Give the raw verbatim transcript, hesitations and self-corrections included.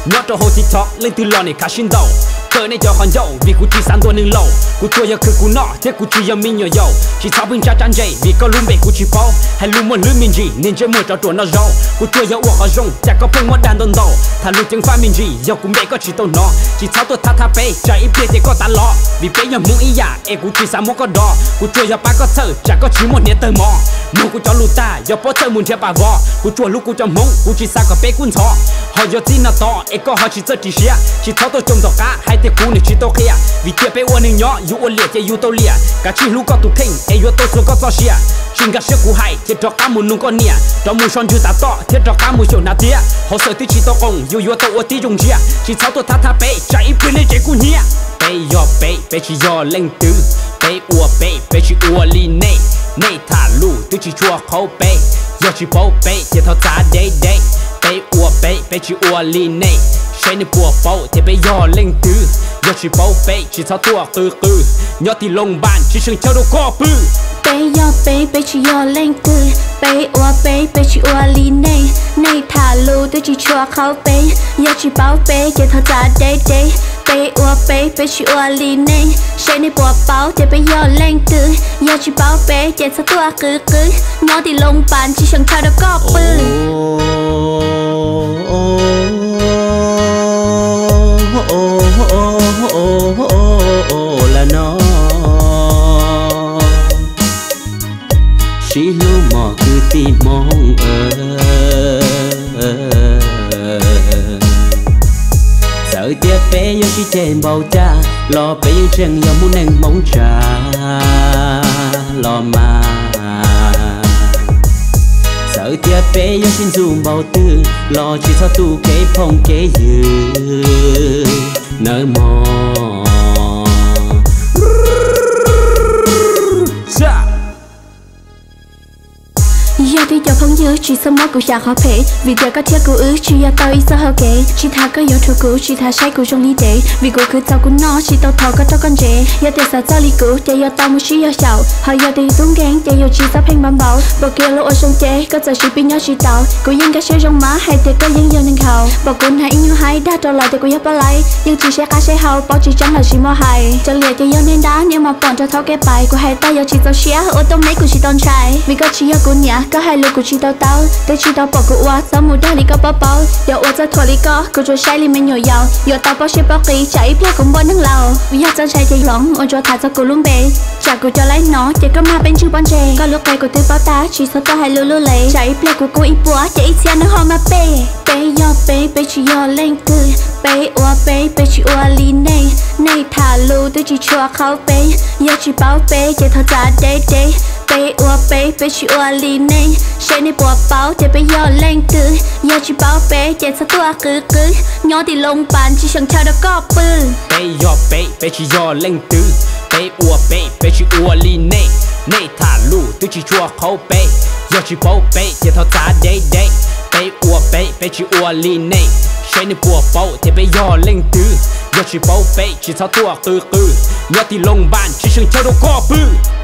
nhớ cho hồ TikTok lên từ lò này khá xin đầu cỡ này cho hòn dầu vì cú chỉ sáng tôi nâng lầu cú tua giờ cứ cú nọ thế cú chỉ giờ mình nhỏ dầu chỉ tháo bình cha chăn dậy vì có luôn bể cú chỉ bao hay luôn muốn lưới mình gì nên chơi mưa cho chuột nó rau cú tua giờ uổng ở rong chả có phương mất đàn đòn đầu thà luôn tiếng pha mình gì giờ cũng bể có chỉ tàu nó chỉ tháo tôi thà thà bể chả ít bể thì có ta lo vì bể giờ muốn ý giả e cú chỉ sáng muốn có đỏ cú tua giờ ba có thở chả có chỉ một nét tơ mò muốn cú cho lù ta giờ bó thở muốn theo bà vò cú chuột lúc cú cho mông cú chỉ sáng có bể cuốn thọ họ giờ tin là to e có họ chỉ chơi chỉ xia chỉ tháo tôi trông tàu cá hai tiệc cú này chỉ tàu kia vì tiệc bé uốn nhỏ yu uốn liệt thì yu tàu liệt cả chỉ lúc có tụ kinh e yu tàu số có to xia chính cả sức cú hay thì cho cá muốn nung con nia cho muốn son chưa ta to thì cho cá muốn chiều nát tía họ sợ tí chỉ tàu công yu yu tàu uốn tí dùng chia chỉ tháo tôi thà thà bé chạy bên lên chạy cú nia bé yo bé bé chỉ yo lên tứ bé uốn bé bé chỉ uốn li nè nè thả lù tứ chỉ chua khâu bé yo chỉ bao bé thì tháo giá đấy đấy bé uốn bé bé chỉ uốn li nèใช้ในปัวเป้าเทไปย่อเล่งตื้อยอชีเป้าเป๊ะชีเท้าตัวกือกือยอที่ลงบ้านชีเชิงเจ้าดูก็ปื้อเป๊ะย่อเป๊ะเป๊ะชีย่อเล่งตื้อเป๊ะอัวเป๊ะเป๊ะชีอัวลีเน่ในถาลูตัวชีชัวเขาเป๊ะยอชีเป้าเป๊ะเจ้าเท้าจ่าเด้เด้เป๊ะอัวเป๊ะเป๊ะชีอัวลีเน่ใช้ในปัวเป้าเทไปย่อเล่งตื้อยอชีเป้าเป๊ะเจ้าเท้าตัวกือกือยอที่ลงบ้านชีเชิงเจ้าดูก็ปื้อโอ้โอ้โอ้โอ้โอ้ละน้อชิลูหมอคือตีมองเออเสือเตี้ยเป๊ยยังชิเจนเบาจ้ารอเป๊ยยังเชิงยังมุ่งแนงมองชารอมาเสือเตี้ยเป๊ยยังชินซูเบาตื้อรอชิทอตู้เก๋พงเก๋ยืนเนอมอgiờ thì giờ phong dữ chỉ sớm mất của cha khó phê vì giờ có thiết của ứ chỉ giờ tao ít sao kể chỉ thà có yếu thủ cũ chỉ thà sai của trong lý để vì của cứ tao của nó chỉ tao thò có cho con trẻ giờ thì sao tao lý cũ giờ giờ tao muốn chỉ giờ giàu họ giờ thì tốn gán giờ giờ chỉ sắp hành bám bảo bảo kia lỗ ở sông chế có giờ chỉ pin nhỏ chỉ tao của những cái xe trong má hay thì có những giờ nên khẩu bảo con hãy như hay đã trở lại thì của giúp bao lấy nhưng chỉ sẽ cá sẽ hao bảo chỉ chẳng là chỉ mò hay cho liệt thì giờ nên đá nhưng mà còn cho tháo cái bài của hai tay giờ chỉ tao xé ở tao mấy của chỉ tao trai vì có chỉ giờ của nhà có hai lô của chị tao tao để chị tao bỏ của ua sáu mùa đây có bao bao giờ ua ra thua lý có cô cho sai li mình nhỏ giàu giờ tao bao xếp bao kỳ chạy phía cũng bao nâng lầu bây giờ chân chạy chạy lỏng ua cho thả cho cô luôn bể chả cô cho lấy nó chỉ có ma bên chưa bon chè có lúc này cô tư bao ta chỉ sao tao hai lô lô lệ chạy phía của cô ít búa chạy xe nó ho mà bể bể yo bể bể chị yo lên cười bể ua bể bể chị ua li này này thả lù tôi chỉ cho khâu bể giờ chị bao bể chỉ thao trả để để bể ua bể bể chị ua li nàyใช้ในปัวเป้าเทไปย่อเล่งตื้อยอชีเป้าเป๊ะเจ็ดสักตัวกือกือยอที่ลงปานชีเชิงเจ้าดก็ปื้อเป๊ะยอเป๊ะเป๊ะชียอเล่งตื้อเป๊ะอัวเป๊ะเป๊ะชีอัวลีเน่เน่ถาลู่ตื้อชีชัวเขาเป๊ะยอชีเป้าเป๊ะเจ็ดเท่าจ้าเด้เด้เป๊ะอัวเป๊ะเป๊ะชีอัวลีเน่ใช้ในปัวเป้าเทไปย่อเล่งตื้อยอชีเป้าเป๊ะชีเท่าตัวกือกือยอที่ลงบ้านชีเชิงเจ้าดก็ปื้อ